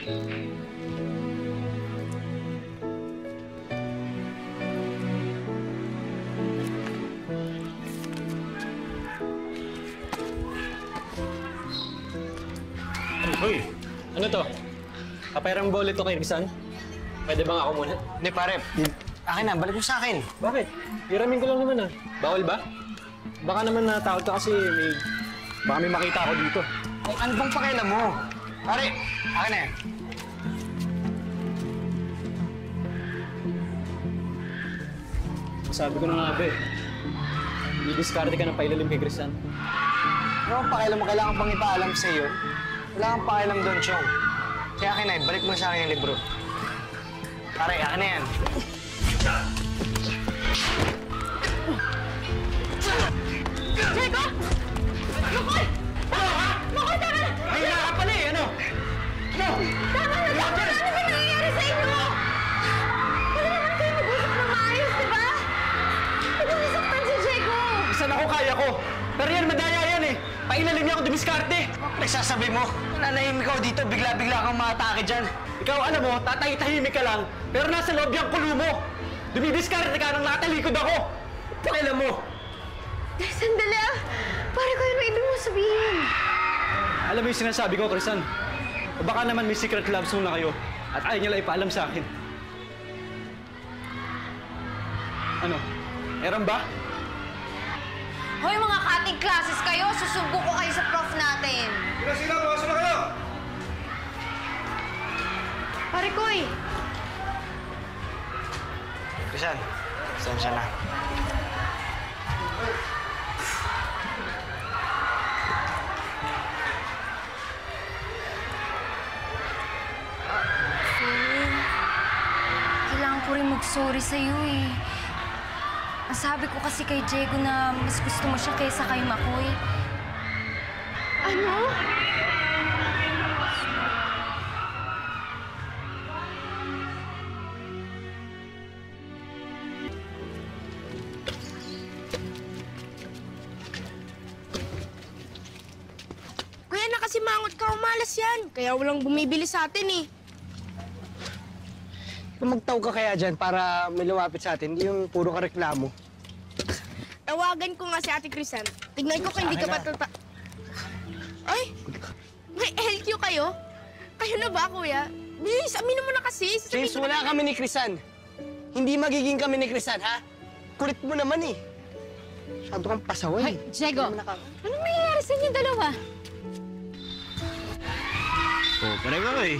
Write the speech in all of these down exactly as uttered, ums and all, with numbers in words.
Hoy, ano to? Kapairang bolet to kay Rizan? Pwede bang ako muna? Hindi, pare. Akin na, balik mo sa akin. Bakit? Hiramin ko lang naman ah. Bawal ba? Baka naman natakot ka kasi may... Baka may makita ako dito. Ay, ano bang pakialam mo? Pare, akin na yan. Sabi ko na nga ba eh. Didiskarte ka ng pailalim kay Rizan. Ano bang pakialam mo? Kailangan bang ipaalam sa iyo? Wala kang pakialam doon, Chong. Kaya akin na, balik mo sa akin yung libro. Pare, akin na yan. Diego! Makoy! Makoy, tama na! May hila ka pala eh, ano? Ano? Tama na! Tama na! Ano ba nangyayari sa inyo? Wala naman kayo mag-usap na maayos, di ba? Huwag mo nasaktan si Diego! Isan ako, kaya ko. Pero yan, madaya yan eh. Pailalim niya ako dumiskarte. Nagsasabi mo, nanahimik ako dito, bigla-bigla kang maatake dyan. Ikaw, alam mo, tatay-tahimik ka lang, pero nasa loob yung kulo mo. Dumidiskarte ka nang natalikod ako. Pakialam mo. Sandali ah! Pare ko yun, ibig mo sabihin. Alam mo yung sinasabi ko, Rizan? O baka naman may secret love song na kayo at ayaw niya lang ipaalam sa akin. Ano? Meron ba? Hoy, mga cutting classes kayo! Susumbo ko kayo sa prof natin! Sino, sino? Bukasan na kayo! Pare Koy! Rizan, saan na? Kailangan ko rin mag-sorry sa'yo eh. Ang sabi ko kasi kay Diego na mas gusto mo siya kaysa kay Makoy. Ano? Kuya, nakasimangot ka, umalas yan. Kaya walang bumibili sa atin eh. Magtaw ka kaya dyan para may lumapit sa atin, hindi yung puro ka reklamo. Tawagan ko nga si Ate Crisan. Tignan ko kung hindi ka Akin ba na. tata... Ay! May L Q kayo? Kayo na ba, kuya? Bilis, aminin mo na kasi. Sasabihin James, ko wala na- kami ni Crisan. Hindi magiging kami ni Crisan, ha? Kulit mo naman eh. Masyado kang pasaway. Hoy, Diego! Hindi naman naka- Anong nangyayari sa inyo dalawa? Oo, pareho eh.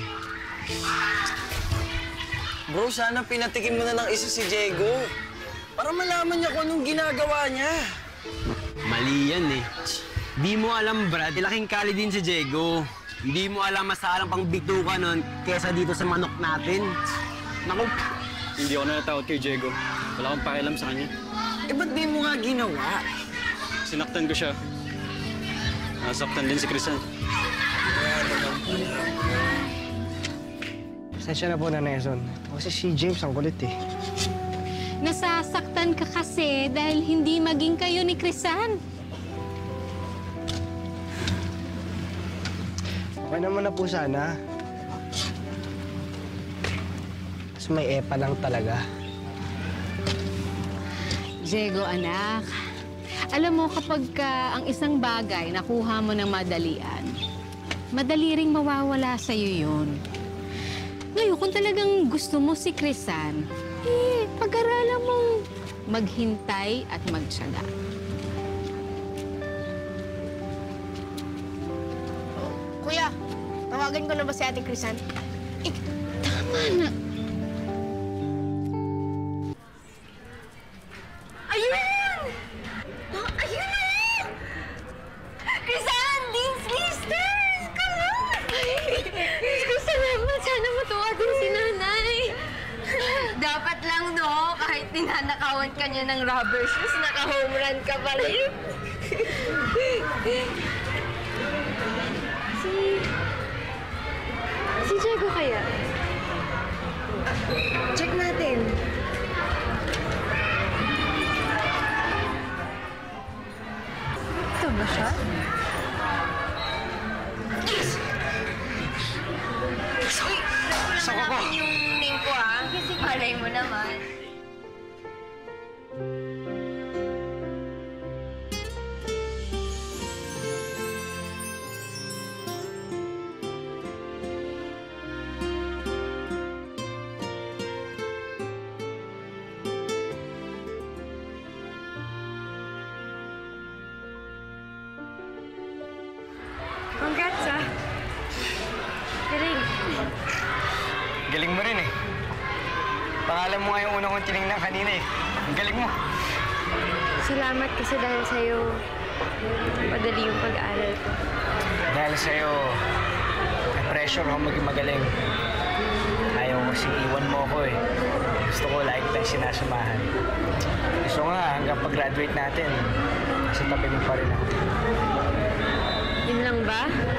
Bro, sana pinatikim mo na ng isa si Diego. Para malaman niya kung anong ginagawa niya. Mali yan eh. Di mo alam, Brad, laking kali din si Diego. Hindi mo alam masalang pang bituka nun kesa dito sa manok natin. Naku, hindi ako natatakot kay Diego. Wala akong pakialam sa kanya. Eh, ba't di mo nga ginawa? Sinaktan ko siya. Nasaktan din si Crisan. Pasensya na po, Nanay Son. Kasi si James ang kulit eh. Nasasaktan ka kasi dahil hindi maging kayo ni Crisan. Okay naman na po sana. Mas may epa lang talaga. Diego, anak. Alam mo, kapag ka ang isang bagay nakuha mo ng madalian, madali ring mawawala sa'yo yun. Ngayon, kung talagang gusto mo si Crisan, eh, pag-aralan mong maghintay at magtiyaga. Kuya, tawagan ko na ba si Ate Crisan? Eh, tama na. Ayun! Oh, ayun na yun! Crisan! Dean's Listers! Come on! Diyos ko, salamat. Sana matuwa din si nanay. Dapat lang, no? Kahit ninanakawan ka niya ng rubber shoes, naka-home run ka pa rin. si... Si Diego kaya? Check natin. Ito ba siya? Uy! naman. Congrats, ah. Galing. Galing mo rin eh. Pangalan mo nga yung una kong tinignan kanina eh. Ang galing mo. Salamat kasi dahil sa'yo, madali yung pag-aaral ko. Dahil sa'yo, na-pressure ako maging magaling. Ayaw ko kasing iwan mo ako eh. Gusto ko lagi tayong sinasamahan. Gusto ko nga hanggang pag-graduate natin, nasa tabi mo pa rin ako. Yun lang ba?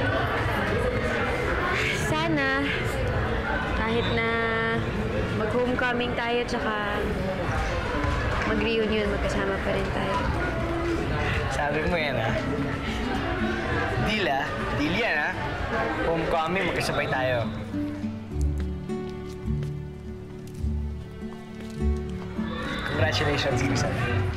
Sana, kahit na mag-homecoming tayo tsaka mag-reunion, magkasama pa rin tayo. Sabi mo yan, ha? Deal, ha? Deal yan, ha? Homecoming, magkasabay tayo. Congratulations, Crisan.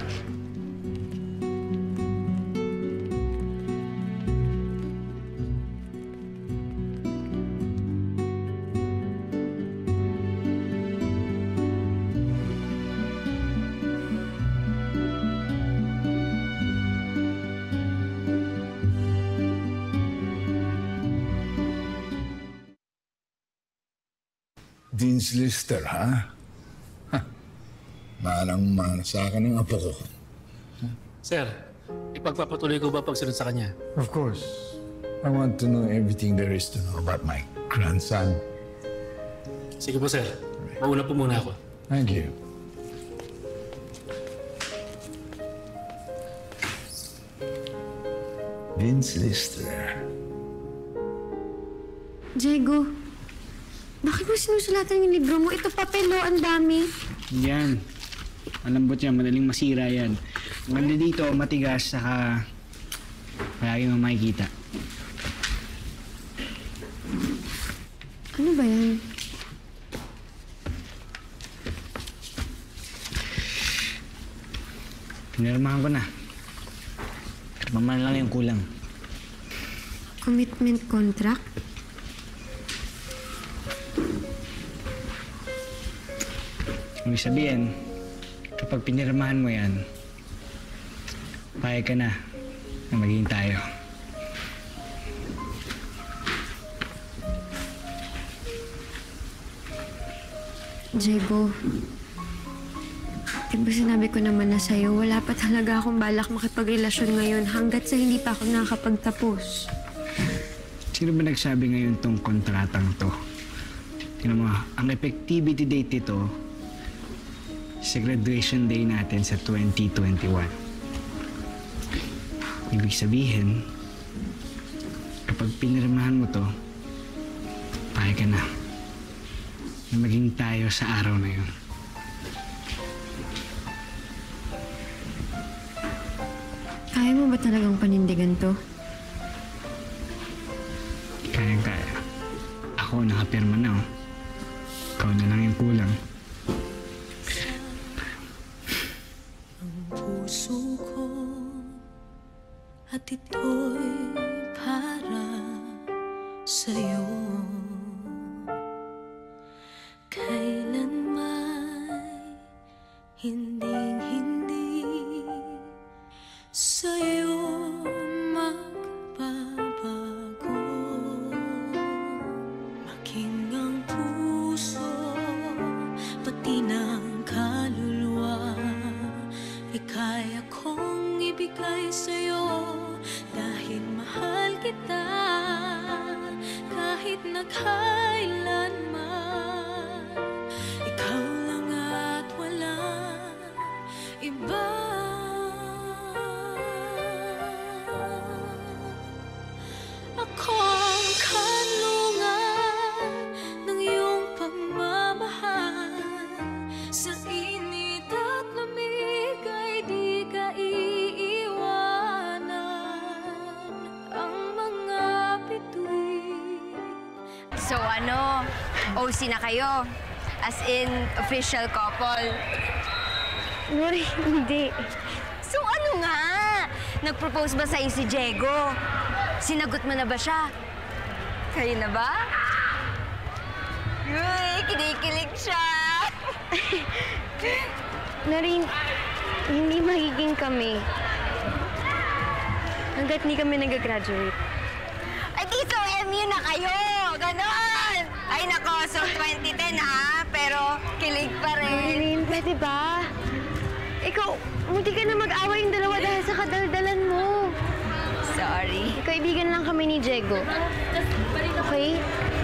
Dean's Lister, ha? Ha. Manang-mana sa akin ng apo ko. Sir, ipagpapatuloy ko ba pagsunod sa kanya? Of course. I want to know everything there is to know about my grandson. Sige po, sir. Mauna po muna ako. Thank you. Dean's Lister. Diego, bakit mo sinusulatan yung libro mo? Ito papel, oh, ang dami. Yan. Malambot yan, madaling masira yan. Maganda dito, matigas, saka palagi mo makikita. Ano ba yan? Pinirmahan ko na. Maman lang yung kulang. Commitment contract? Ibig sabihin, kapag pinirmahan mo yan, payag ka na na maging tayo. Diego, di ba sinabi ko naman na sa'yo, wala pa talaga akong balak makipagrelasyon ngayon hanggat sa hindi pa ako nakakapagtapos. Sino ba nagsabi ngayon tong kontratang to? Tingnan mo, ang effectivity date nito sa graduation day natin sa twenty twenty-one. Ibig sabihin, kapag pinirmahan mo to, payag ka na na maging tayo sa araw na yun. Kaya mo ba talagang panindigan to? Kaya-kaya. Ako, nakapirma na, oh. Ikaw na lang yung kulang. Puso ko at ito'y para sa'yo. Kailan may hinding-hindi sa'yo magbabago. Making ang puso, pati ng kaluluwa, kaya kong ibigay sa'yo dahil mahal kita kahit na kailanman. Ikaw lang at walang iba. Ako ang kanlungan ng iyong pagmamahal. Sa init at lamig ay di ka iiwanan. Ang mga bituin. So ano, O C na kayo? As in, official couple. Nori, hindi. So ano nga? Nag-propose ba sa'yo si Diego? Sinagot mo na ba siya? Kayo na ba? Uy, kinikilig siya! Nori, hindi magiging kami. Hanggat hindi kami nag-graduate. Ay, di so M U na kayo! Ganon! Ay, nako, so twenty ten ha? Pero kilig pa rin. Marilyn, pwede ba? Ikaw, munti ka na mag-away yung dalawa dahil sa kadaldalan mo. Sorry. Kaibigan lang kami ni Diego. Okay?